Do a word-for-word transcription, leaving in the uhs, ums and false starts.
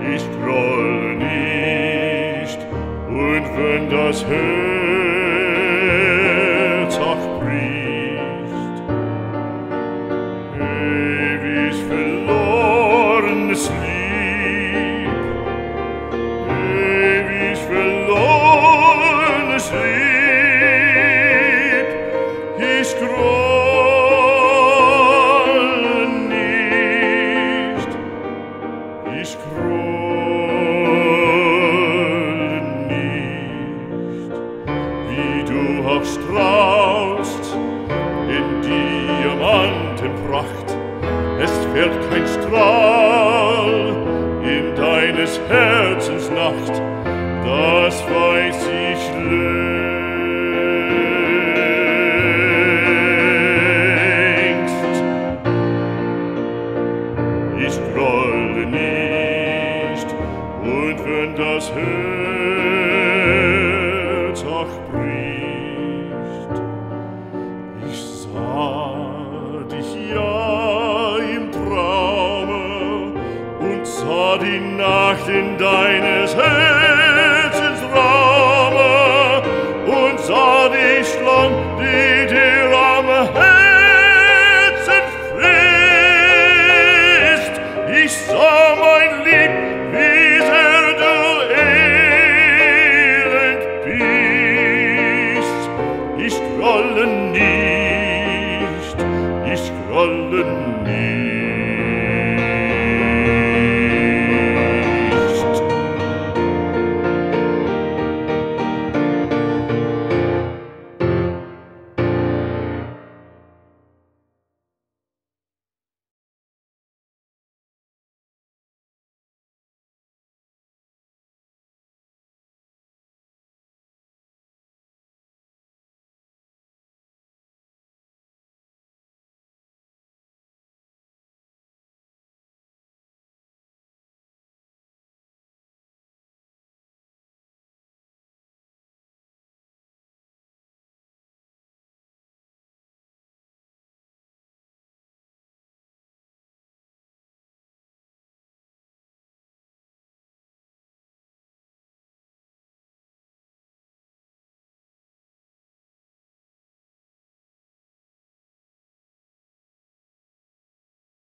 Ich grolle nicht, und wenn das Herz auch bricht, ewig verlorenes Lieb, ewig verlorenes Lieb, ich grolle nicht, ich grolle nicht, wie du auch strahlst in Diamantenpracht, es fährt kein Strahl in deines Herzens Nacht, das weiß ich längst. Ich grolle nicht, und wenn das Herz auch bricht, ich sah dich ja im Traume und sah die Nacht in deines Herz